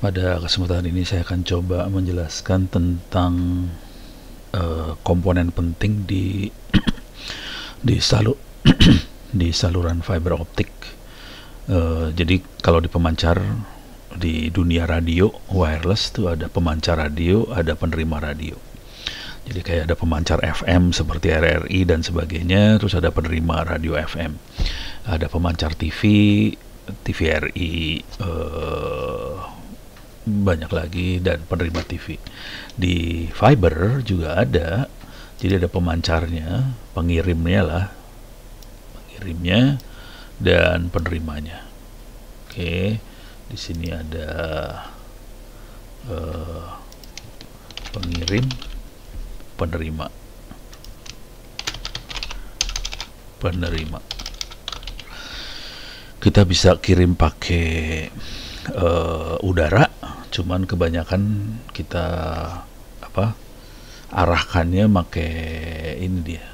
Pada kesempatan ini saya akan coba menjelaskan tentang komponen penting di salur di saluran fiber optik. Jadi kalau di pemancar di dunia radio wireless tuh ada pemancar radio, ada penerima radio. Jadi kayak ada pemancar FM seperti RRI dan sebagainya, terus ada penerima radio FM. Ada pemancar TV, TVRI, banyak lagi, dan penerima TV. Di fiber juga ada, jadi ada pemancarnya, pengirimnya dan penerimanya. Oke, di sini ada pengirim, penerima. Kita bisa kirim pakai udara, cuman kebanyakan kita arahkannya pakai ini dia,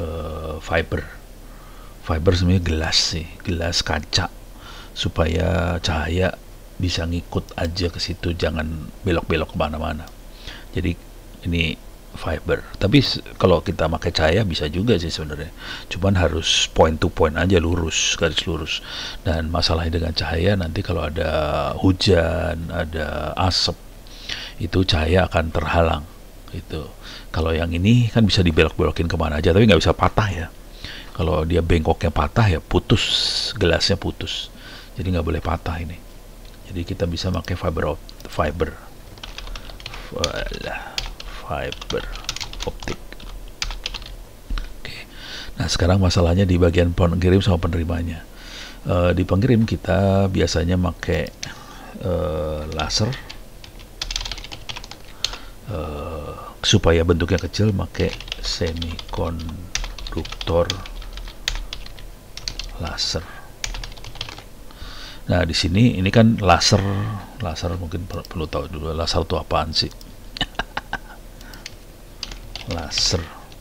fiber sebenarnya gelas kaca, supaya cahaya bisa ngikut aja ke situ, jangan belok-belok kemana-mana. Jadi ini fiber. Tapi kalau kita pakai cahaya bisa juga sih sebenarnya, cuman harus point to point aja, lurus, garis lurus. Dan masalahnya dengan cahaya, nanti kalau ada hujan, ada asap, itu cahaya akan terhalang itu. Kalau yang ini kan bisa dibelok-belokin kemana aja, tapi nggak bisa patah ya. Kalau dia bengkoknya patah ya putus, gelasnya putus, jadi nggak boleh patah ini. Jadi kita bisa pakai fiber optik. Oke. Nah sekarang masalahnya di bagian pengirim sama penerimanya. Di pengirim kita biasanya pakai laser, supaya bentuknya kecil pakai semikonduktor laser. Nah di sini ini kan laser mungkin perlu tahu dulu laser itu apaan sih. Laser,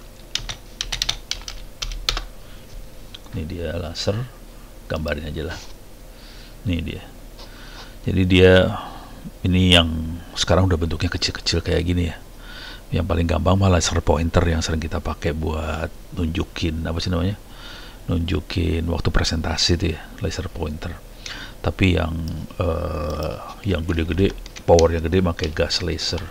ini dia laser, gambarnya aja lah. Ini dia. Jadi dia ini yang sekarang udah bentuknya kecil-kecil kayak gini ya. Yang paling gampang mah laser pointer yang sering kita pakai buat nunjukin nunjukin waktu presentasi itu ya, laser pointer. Tapi yang gede-gede, powernya gede, pakai gas laser.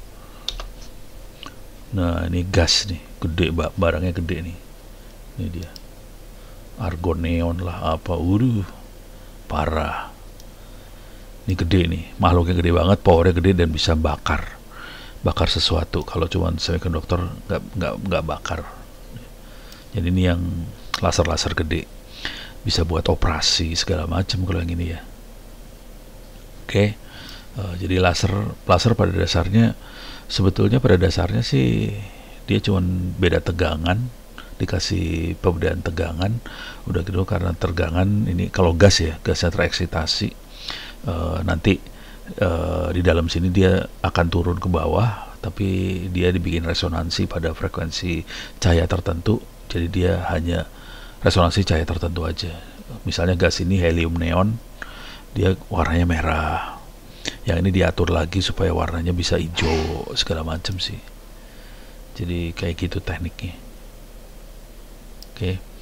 Nah ini gas nih, gede, barangnya gede nih. Ini dia, argon neon lah apa, parah. Ini gede nih, makhluknya gede banget, powernya gede, dan bisa bakar sesuatu. Kalau cuman semikonduktor nggak bakar. Jadi ini yang laser gede, bisa buat operasi segala macam kalau yang ini ya. Oke. Jadi laser pada dasarnya, sebetulnya pada dasarnya sih dia cuma beda tegangan, dikasih pembedaan tegangan. Udah gitu, karena tegangan ini kalau gas ya, gasnya tereksitasi, nanti di dalam sini dia akan turun ke bawah, tapi dia dibikin resonansi pada frekuensi cahaya tertentu. Jadi dia hanya resonansi cahaya tertentu aja. Misalnya gas ini helium neon, dia warnanya merah. Yang ini diatur lagi supaya warnanya bisa hijau segala macam sih. Jadi kayak gitu tekniknya. Oke.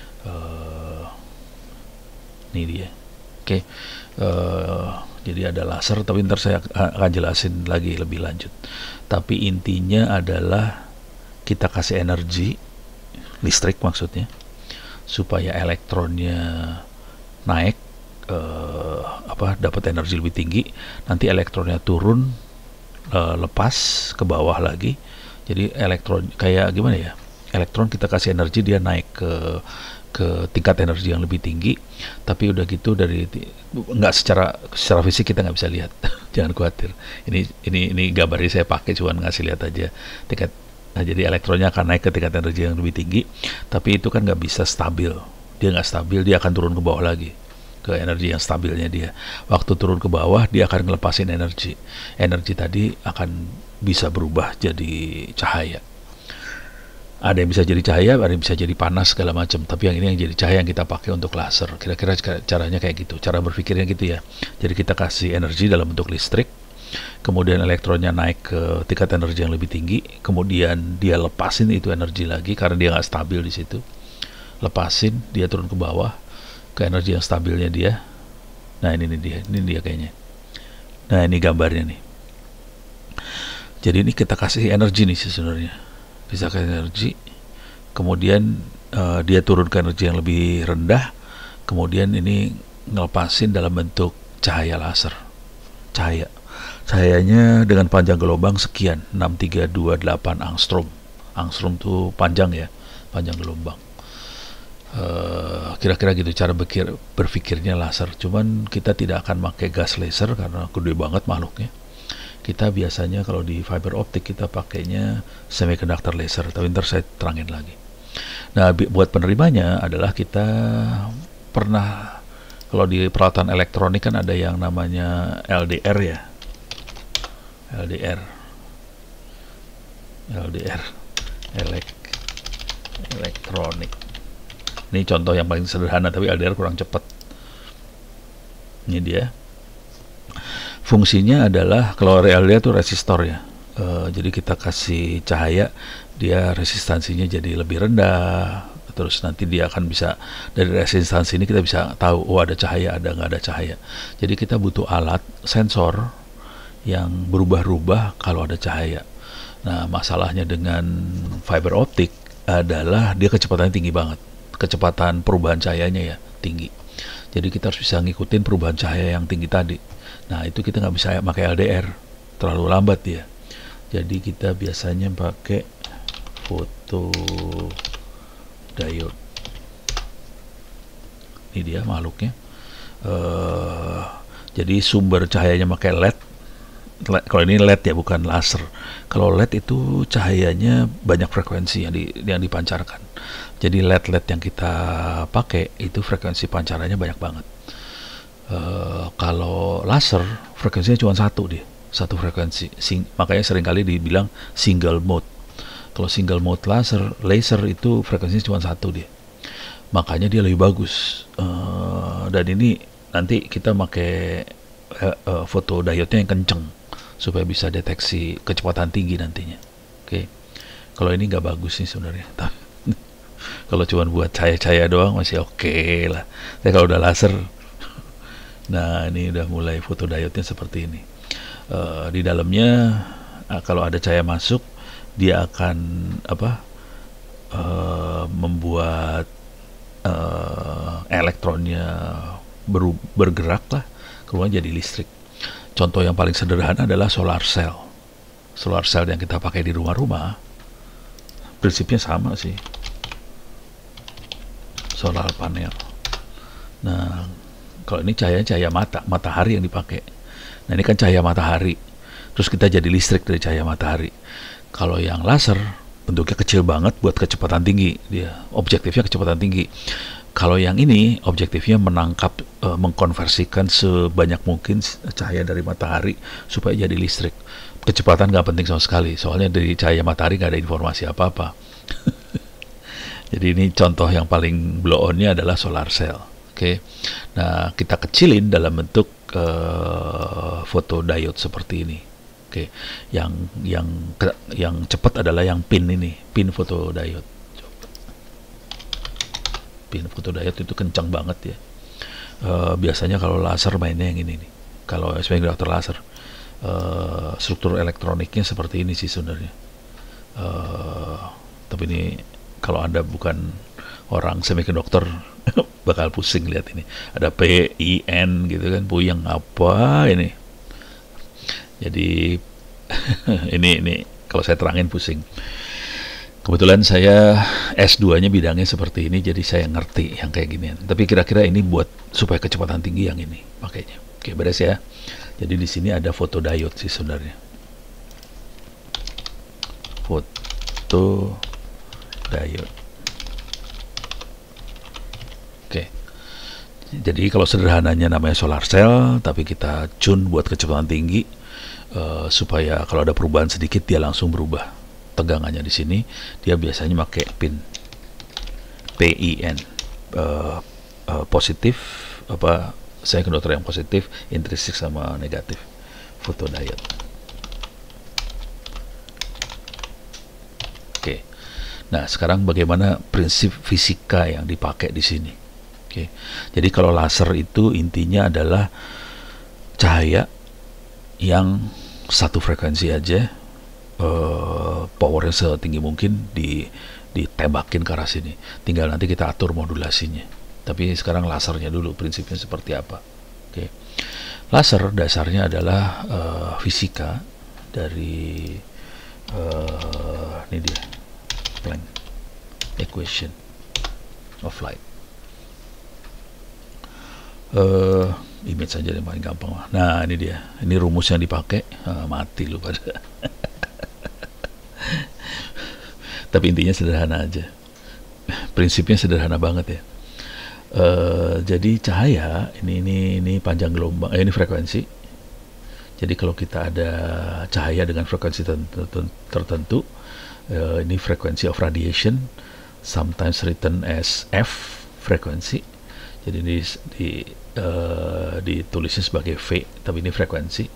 Ini dia. Oke. Jadi ada laser, tapi ntar saya akan jelasin lagi lebih lanjut. Tapi intinya adalah kita kasih energi listrik maksudnya, supaya elektronnya naik, dapat energi lebih tinggi. Nanti elektronnya turun, lepas ke bawah lagi. Jadi elektron kayak gimana ya, elektron kita kasih energi, dia naik ke tingkat energi yang lebih tinggi. Tapi udah gitu, dari nggak secara fisik kita nggak bisa lihat. Jangan khawatir, ini gambarnya saya pakai cuman ngasih lihat aja tingkat. Nah, jadi elektronnya akan naik ke tingkat energi yang lebih tinggi, tapi itu kan nggak bisa stabil. Dia nggak stabil, dia akan turun ke bawah lagi, ke energi yang stabilnya dia. Waktu turun ke bawah, dia akan ngelepasin energi. Energi tadi akan bisa berubah jadi cahaya. Ada yang bisa jadi cahaya, ada yang bisa jadi panas segala macam. Tapi yang ini yang jadi cahaya yang kita pakai untuk laser. Kira-kira caranya kayak gitu. Cara berpikirnya gitu ya. Jadi kita kasih energi dalam bentuk listrik, kemudian elektronnya naik ke tingkat energi yang lebih tinggi, kemudian dia lepasin itu energi lagi karena dia nggak stabil di situ. Lepasin, dia turun ke bawah ke energi yang stabilnya dia. Nah ini dia kayaknya. Nah ini gambarnya nih. Jadi ini kita kasih energi nih sebenarnya, bisa kasih energi, kemudian dia turun ke energi yang lebih rendah, kemudian ini ngelepasin dalam bentuk cahaya laser. Cahayanya dengan panjang gelombang sekian, 6328 angstrom. Angstrom tuh panjang ya, panjang gelombang. Kira-kira gitu cara berpikirnya laser. Cuman kita tidak akan pakai gas laser karena gede banget makhluknya. Kita biasanya kalau di fiber optik kita pakainya semiconductor laser, tapi ntar saya terangin lagi. Nah, buat penerimanya adalah kita pernah, kalau di peralatan elektronik kan ada yang namanya LDR ya, LDR elektronik. Ini contoh yang paling sederhana, tapi LDR kurang cepat. Ini dia. Fungsinya adalah, kalau LDR itu resistor ya. Jadi kita kasih cahaya, dia resistansinya jadi lebih rendah. Terus nanti dia akan bisa, dari resistansi ini kita bisa tahu, oh ada cahaya, ada nggak ada cahaya. Jadi kita butuh alat sensor yang berubah-ubah kalau ada cahaya. Nah, masalahnya dengan fiber optik adalah dia kecepatannya tinggi banget. Kecepatan perubahan cahayanya ya tinggi. Jadi kita harus bisa ngikutin perubahan cahaya yang tinggi tadi. Nah itu kita nggak bisa pakai LDR, terlalu lambat dia. Jadi kita biasanya pakai photodiode. Ini dia makhluknya. Jadi sumber cahayanya pakai LED. Kalau ini LED ya, bukan laser. Kalau LED itu cahayanya banyak frekuensi yang dipancarkan. Jadi LED yang kita pakai itu frekuensi pancarannya banyak banget. Kalau laser frekuensinya cuma satu frekuensi. Makanya seringkali dibilang single mode. Kalau single mode laser itu frekuensinya cuma satu dia. Makanya dia lebih bagus. Dan ini nanti kita pakai fotodiode yang kenceng supaya bisa deteksi kecepatan tinggi nantinya. Oke. Kalau ini nggak bagus sih sebenarnya. Kalau cuma buat cahaya-cahaya doang masih oke lah. Tapi kalau udah laser, nah ini udah mulai fotodiode-nya seperti ini. Di dalamnya kalau ada cahaya masuk, dia akan membuat elektronnya bergerak lah, keluar jadi listrik. Contoh yang paling sederhana adalah solar cell. Solar cell yang kita pakai di rumah-rumah, prinsipnya sama sih. Solar panel. Nah, kalau ini cahaya matahari yang dipakai. Nah, ini kan cahaya matahari. Terus kita jadi listrik dari cahaya matahari. Kalau yang laser, bentuknya kecil banget buat kecepatan tinggi. Dia objektifnya kecepatan tinggi. Kalau yang ini, objektifnya menangkap, mengkonversikan sebanyak mungkin cahaya dari matahari supaya jadi listrik. Kecepatan nggak penting sama sekali. Soalnya dari cahaya matahari nggak ada informasi apa-apa. Jadi ini contoh yang paling blow on-nya adalah solar cell. Oke. Nah, kita kecilin dalam bentuk fotodiode seperti ini. Oke. Yang cepat adalah yang pin ini, pin fotodiode. Pin fotodiode itu kencang banget ya. Biasanya kalau laser mainnya yang ini nih. Kalau semiconductor laser, struktur elektroniknya seperti ini sih sebenarnya. Tapi ini kalau Anda bukan orang semiconductor bakal pusing lihat ini. Ada PIN gitu kan, puyeng apa ini. Jadi ini kalau saya terangin pusing. Kebetulan saya S2-nya bidangnya seperti ini, jadi saya ngerti yang kayak ginian. Tapi kira-kira ini buat supaya kecepatan tinggi yang ini makanya. Oke, beres ya. Jadi di sini ada fotodiode sih sebenarnya. Fotodiode. Oke. Jadi kalau sederhananya namanya solar cell, tapi kita tune buat kecepatan tinggi supaya kalau ada perubahan sedikit dia langsung berubah. tegangannya di sini, dia biasanya pakai pin PIN, positif apa semiconductor yang positif, intrinsik sama negatif, photodiode. Oke. Nah, sekarang bagaimana prinsip fisika yang dipakai di sini? Oke. Jadi kalau laser itu intinya adalah cahaya yang satu frekuensi aja, powernya setinggi mungkin ditembakin ke arah sini. Tinggal nanti kita atur modulasinya. Tapi sekarang lasernya dulu, prinsipnya seperti apa? Oke. Laser dasarnya adalah fisika dari ini dia, Planck equation of light. Image saja yang paling gampang. Nah, ini dia. Ini rumus yang dipakai. Mati lu pada. Tapi intinya sederhana aja. Prinsipnya sederhana banget ya. Jadi cahaya ini panjang gelombang. Ini frekuensi. Jadi kalau kita ada cahaya dengan frekuensi tertentu, ini frekuensi of radiation, sometimes written as F frekuensi. Jadi ini ditulisnya sebagai V, tapi ini frekuensi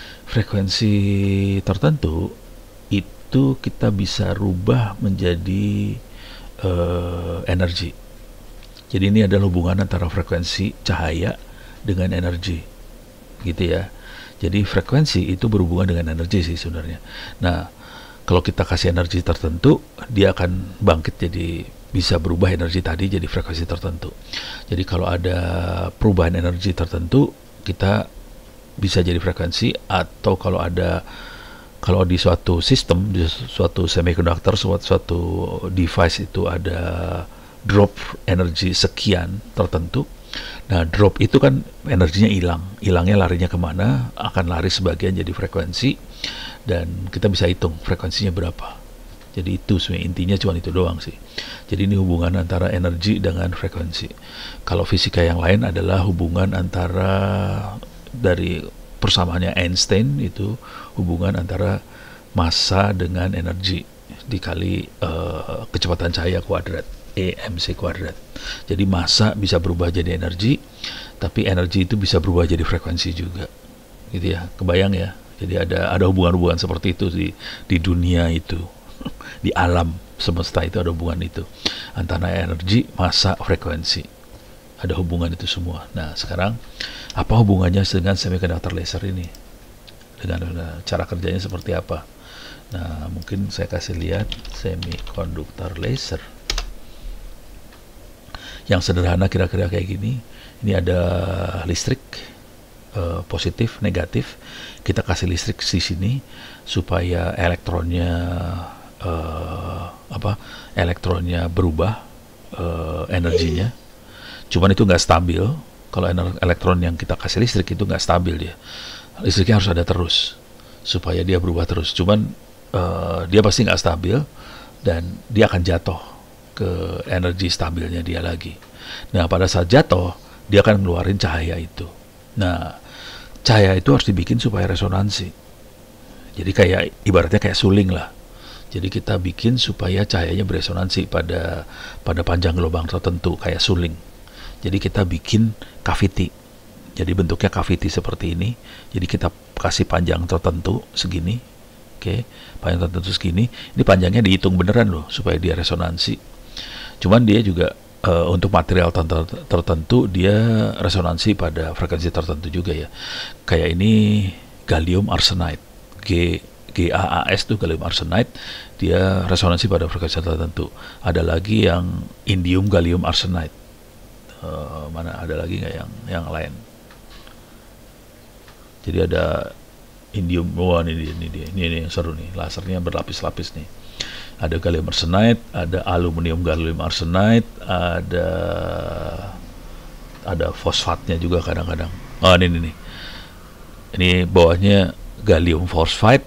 tertentu itu kita bisa rubah menjadi energi. Jadi ini adalah hubungan antara frekuensi cahaya dengan energi, gitu ya. Jadi frekuensi itu berhubungan dengan energi sih sebenarnya. Nah, kalau kita kasih energi tertentu, dia akan bangkit jadi bisa berubah energi tadi jadi frekuensi tertentu. Jadi kalau ada perubahan energi tertentu, kita bisa jadi frekuensi, atau kalau di suatu sistem, di suatu semiconductor, suatu device itu ada drop energi sekian tertentu. Nah, drop itu kan energinya hilangnya larinya kemana, akan lari sebagian jadi frekuensi, dan kita bisa hitung frekuensinya berapa. Jadi itu sebenarnya intinya cuma itu doang sih. Jadi ini hubungan antara energi dengan frekuensi. Kalau fisika yang lain adalah hubungan antara, dari persamaannya Einstein, itu hubungan antara massa dengan energi dikali kecepatan cahaya kuadrat, EMC kuadrat. Jadi massa bisa berubah jadi energi, tapi energi itu bisa berubah jadi frekuensi juga. Gitu ya, kebayang ya. Jadi ada hubungan-hubungan seperti itu di dunia itu. Di alam semesta itu ada hubungan itu antara energi, massa, frekuensi, ada hubungan itu semua. Nah, sekarang apa hubungannya dengan semiconductor laser ini, dengan cara kerjanya seperti apa? Nah, mungkin saya kasih lihat semiconductor laser yang sederhana, kira-kira kayak gini. Ini ada listrik, positif, negatif. Kita kasih listrik di sini supaya elektronnya berubah energinya. Cuman itu nggak stabil. Kalau elektron yang kita kasih listrik itu nggak stabil dia. Listriknya harus ada terus supaya dia berubah terus. Cuman dia pasti nggak stabil dan dia akan jatuh ke energi stabilnya dia lagi. Nah, pada saat jatuh dia akan ngeluarin cahaya itu. Nah, cahaya itu harus dibikin supaya resonansi. Jadi ibaratnya kayak suling lah. Jadi kita bikin supaya cahayanya beresonansi pada panjang gelombang tertentu kayak suling. Jadi kita bikin cavity. Jadi bentuknya cavity seperti ini. Jadi kita kasih panjang tertentu segini. Oke, panjang tertentu segini. Ini panjangnya dihitung beneran loh supaya dia resonansi. Cuman dia juga untuk material tertentu dia resonansi pada frekuensi tertentu juga ya. Kayak ini gallium arsenide. GaAs itu gallium arsenide, dia resonansi pada frekuensi tertentu. Ada lagi yang indium gallium arsenide. Mana ada lagi nggak yang lain? Jadi ada indium, ini yang seru nih, lasernya berlapis-lapis nih. Ada gallium arsenide, ada aluminium gallium arsenide, ada fosfatnya juga kadang-kadang. Oh, ini bawahnya gallium fosfide,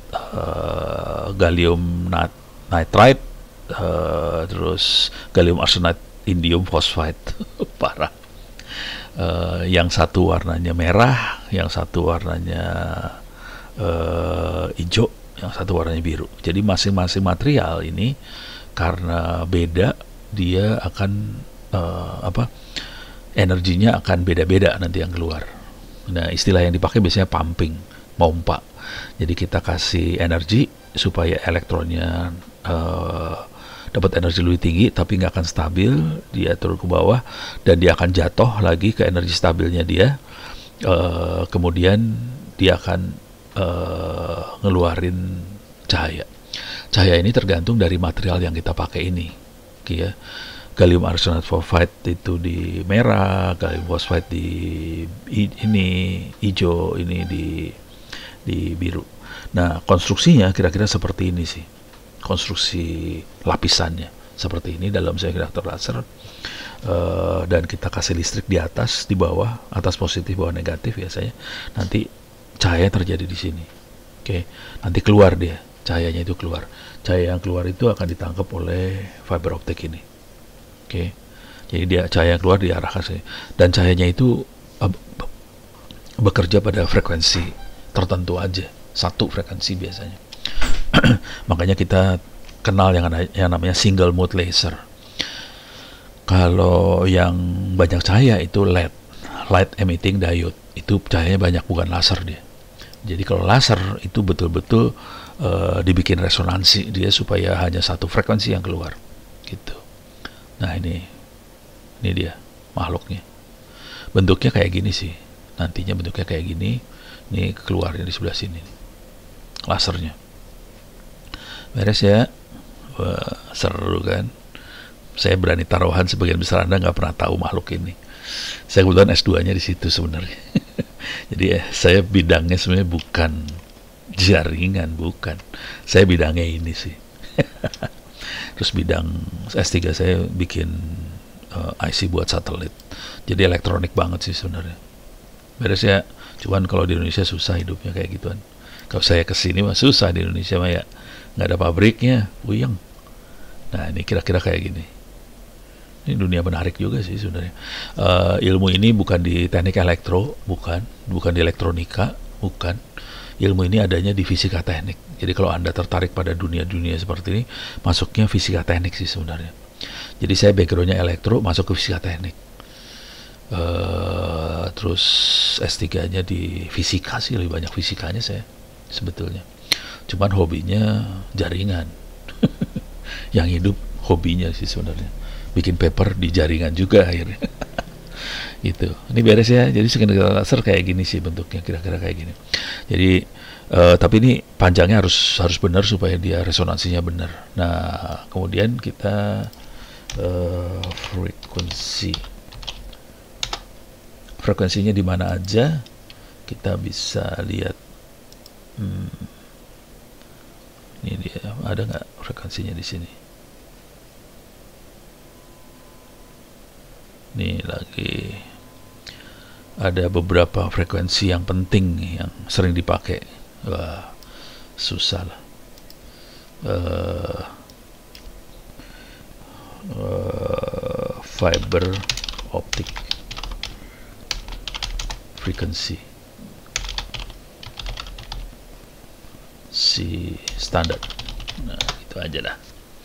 gallium nitride, terus gallium arsenide, indium fosfide. Parah. Yang satu warnanya merah, yang satu warnanya hijau, yang satu warnanya biru. Jadi masing-masing material ini karena beda, dia akan energinya akan beda-beda nanti yang keluar. Nah, istilah yang dipakai biasanya pumping, pompa. Jadi kita kasih energi supaya elektronnya dapat energi lebih tinggi, tapi nggak akan stabil, dia turun ke bawah dan dia akan jatuh lagi ke energi stabilnya dia. Kemudian dia akan ngeluarin cahaya. Cahaya ini tergantung dari material yang kita pakai ini, ya. Gallium arsenide fosfide itu di merah, gallium fosfide di ini hijau, ini di biru. Nah, konstruksinya kira-kira seperti ini sih. Konstruksi lapisannya seperti ini dalam semiconductor laser. Dan kita kasih listrik di atas, di bawah, atas positif, bawah negatif biasanya. Nanti cahaya terjadi di sini. Oke, nanti keluar dia, cahayanya itu keluar. Cahaya yang keluar itu akan ditangkap oleh fiber optik ini. Oke, jadi dia cahaya yang keluar diarahkan sini, dan cahayanya itu bekerja pada frekuensi tertentu aja, satu frekuensi biasanya. Makanya kita kenal yang namanya single mode laser. Kalau yang banyak cahaya itu LED, light emitting diode, itu cahayanya banyak, bukan laser dia. Jadi kalau laser itu betul-betul dibikin resonansi dia supaya hanya satu frekuensi yang keluar, gitu. Nah, ini dia makhluknya. Bentuknya kayak gini sih. Nantinya bentuknya kayak gini. Ini keluarnya di sebelah sini. Lasernya. Beres ya? Wah, seru kan? Saya berani taruhan sebagian besar Anda nggak pernah tahu makhluk ini. Saya kebetulan S2-nya di situ sebenarnya. Jadi saya bidangnya sebenarnya bukan jaringan, bukan. Saya bidangnya ini sih. Terus bidang S3 saya bikin IC buat satelit. Jadi elektronik banget sih sebenarnya. Beres ya. Cuman kalau di Indonesia susah hidupnya kayak gituan. Kalau saya kesini mah susah di Indonesia mah ya. Nggak ada pabriknya, puyeng. Nah, ini kira-kira kayak gini. Ini dunia menarik juga sih sebenarnya. Ilmu ini bukan di teknik elektro, bukan di elektronika, bukan. Ilmu ini adanya di fisika teknik. Jadi kalau Anda tertarik pada dunia-dunia seperti ini, masuknya fisika teknik sih sebenarnya. Jadi saya backgroundnya elektro, masuk ke fisika teknik. Terus S3-nya di fisika sih, lebih banyak fisikanya saya sebetulnya. Cuman hobinya jaringan. Yang hidup hobinya sih sebenarnya. Bikin paper di jaringan juga akhirnya. Gitu. Ini beres ya. Jadi semiconductor laser kayak gini sih bentuknya, kira-kira kayak gini. Jadi tapi ini panjangnya harus benar supaya dia resonansinya benar. Nah, kemudian kita frekuensinya di mana aja kita bisa lihat. Ini dia, ada nggak frekuensinya di sini? Nih lagi ada beberapa frekuensi yang penting yang sering dipakai. Wah, susah lah. Fiber optic frequency si standar. Nah, itu aja lah.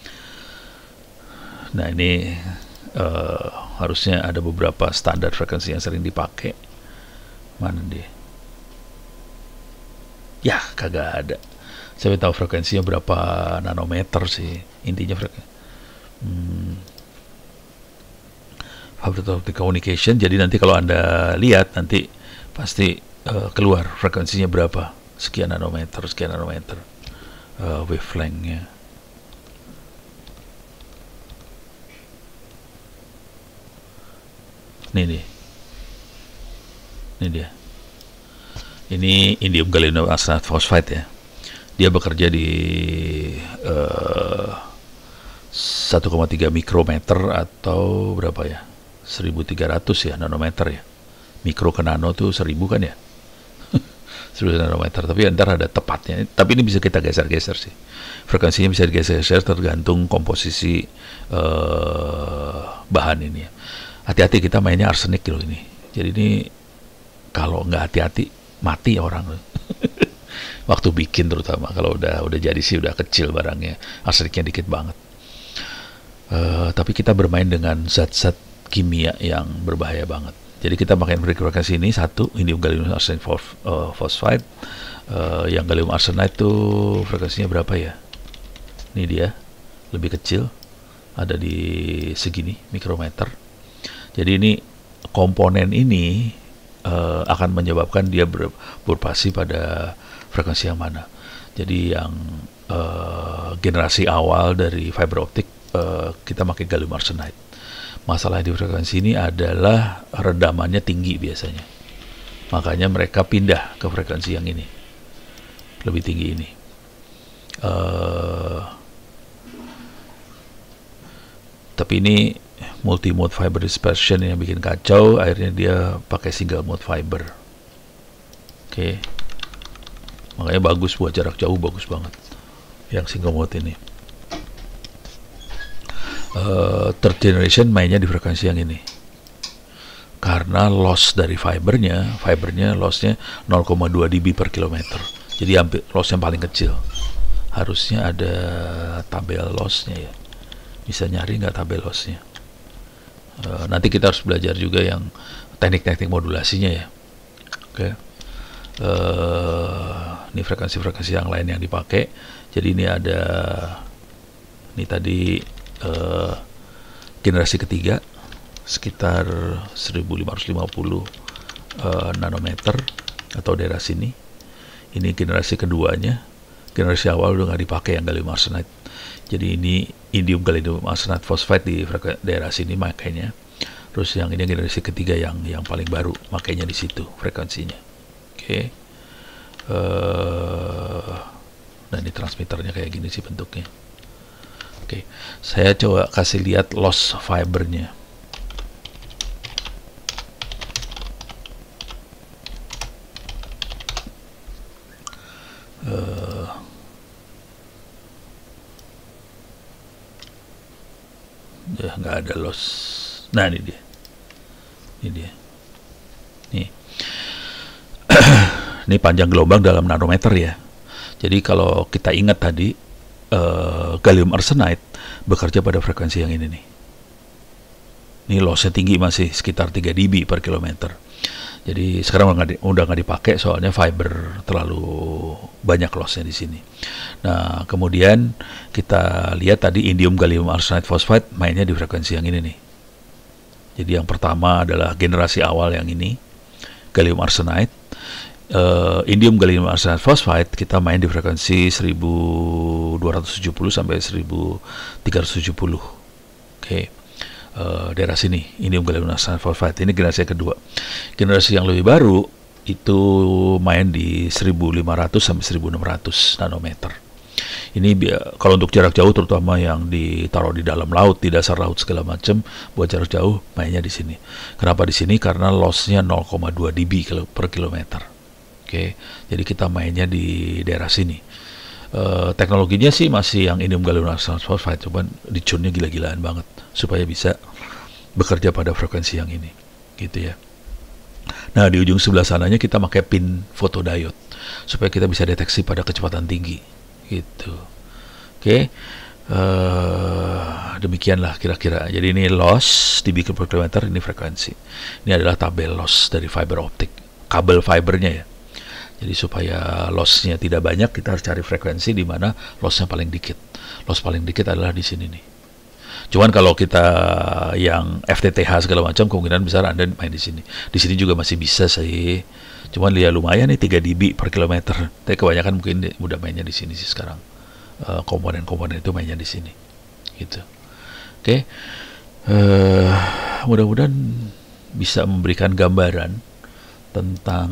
Nah, ini harusnya ada beberapa standar frekuensi yang sering dipakai. Mana dia? Ya, kagak ada. Saya tahu frekuensinya berapa nanometer sih. Intinya frekuensi. Fiber optic communication. Jadi nanti kalau Anda lihat nanti pasti keluar frekuensinya berapa. Sekian nanometer wavelengthnya. Ini dia. Ini indium gallium arsenide fosfide ya. Dia bekerja di 1,3 mikrometer atau berapa ya? 1300 ya, nanometer ya. Mikro ke nano tuh 1000 kan ya? 1000 nanometer, tapi ntar ada tepatnya. Tapi ini bisa kita geser-geser sih. Frekuensinya bisa digeser-geser tergantung komposisi bahan ini ya. Hati-hati, kita mainnya arsenik loh ini. Jadi ini kalau nggak hati-hati mati orang loh. waktu bikin terutama. Kalau udah jadi sih udah kecil barangnya, arseniknya dikit banget. Tapi kita bermain dengan zat-zat kimia yang berbahaya banget. Jadi kita pakai frekuensi ini, satu indium gallium arsenide phosphide. Yang gallium arsenide itu frekuensinya berapa ya? Ini dia, lebih kecil, ada di segini mikrometer. Jadi ini komponen ini akan menyebabkan dia beroperasi pada frekuensi yang mana. Jadi yang generasi awal dari fiber optik kita pakai gallium arsenide. Masalah di frekuensi ini adalah redamannya tinggi biasanya. Makanya mereka pindah ke frekuensi yang ini, lebih tinggi ini. Tapi ini multi-mode fiber dispersion yang bikin kacau. Akhirnya dia pakai single mode fiber. Oke. Makanya bagus buat jarak jauh, bagus banget yang single mode ini. Third generation mainnya di frekuensi yang ini. Karena loss dari fibernya lossnya 0,2 dB per kilometer. Jadi hampir loss yang paling kecil. Harusnya ada tabel lossnya ya. Bisa nyari nggak tabel lossnya? Nanti kita harus belajar juga yang teknik-teknik modulasinya ya. Oke. Ini frekuensi-frekuensi yang lain yang dipakai. Jadi ini ada, ini tadi generasi ketiga sekitar 1550 nanometer atau daerah sini. Ini generasi keduanya, generasi awal udah nggak dipakai yang gallium arsenide. Jadi ini indium gallium arsenide phosphide di daerah sini makanya. Terus yang ini generasi ketiga yang paling baru, makanya di situ frekuensinya. Oke. Nah ini transmitternya kayak gini sih bentuknya. Oke, saya coba kasih lihat loss fibernya. Nggak ada loss. Nah ini dia. Nih. Ini panjang gelombang dalam nanometer ya. Jadi kalau kita ingat tadi gallium arsenide bekerja pada frekuensi yang ini nih. Ini lossnya tinggi, masih sekitar 3 dB per kilometer. Jadi sekarang udah nggak dipakai soalnya fiber terlalu banyak lossnya di sini. Nah kemudian kita lihat tadi indium gallium arsenide phosphide mainnya di frekuensi yang ini nih. Jadi yang pertama adalah generasi awal yang ini, gallium arsenide. Indium gallium arsenide phosphide kita main di frekuensi 1270 sampai 1370. Oke. Daerah sini indium gallium arsenide phosphide ini generasi yang kedua. Generasi yang lebih baru itu main di 1500 sampai 1600 nanometer. Ini kalau untuk jarak jauh terutama yang ditaruh di dalam laut, di dasar laut segala macam, buat jarak jauh mainnya di sini. Kenapa di sini? Karena lossnya 0,2 dB per kilometer. Oke, jadi kita mainnya di daerah sini. Teknologinya sih masih yang indium gallium arsenide phosphide, cuman dicunnya gila-gilaan banget supaya bisa bekerja pada frekuensi yang ini, gitu ya. Nah di ujung sebelah sananya kita pakai pin photodiode supaya kita bisa deteksi pada kecepatan tinggi, gitu. Oke, demikianlah kira-kira. Jadi ini loss dB per kilometer, ini frekuensi. Ini adalah tabel loss dari fiber optik, kabel fibernya ya. Jadi supaya lossnya tidak banyak, kita harus cari frekuensi di mana lossnya paling dikit. Loss paling dikit adalah di sini nih. Cuman kalau kita yang FTTH segala macam, kemungkinan besar Anda main di sini. Di sini juga masih bisa sih. Cuman ya lumayan nih 3 dB per kilometer. Tapi kebanyakan mungkin udah mainnya di sini sih sekarang. Komponen-komponen itu mainnya di sini. Gitu. Oke. Mudah-mudahan bisa memberikan gambaran tentang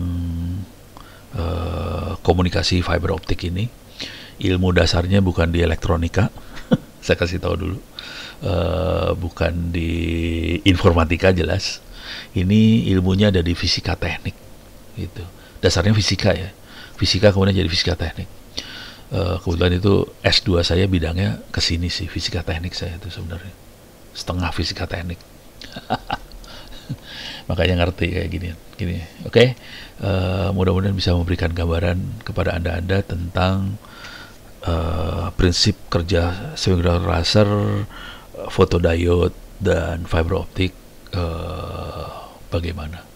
komunikasi fiber optik ini. Ilmu dasarnya bukan di elektronika, saya kasih tahu dulu, bukan di informatika jelas. Ini ilmunya ada di fisika teknik, gitu. Dasarnya fisika ya, fisika kemudian jadi fisika teknik. Kebetulan itu S2 saya bidangnya ke sini sih, fisika teknik saya itu sebenarnya setengah fisika teknik. makanya ngerti kayak gini. Oke. Mudah-mudahan bisa memberikan gambaran kepada anda tentang prinsip kerja semiconductor laser, photodiode dan fiber optik bagaimana.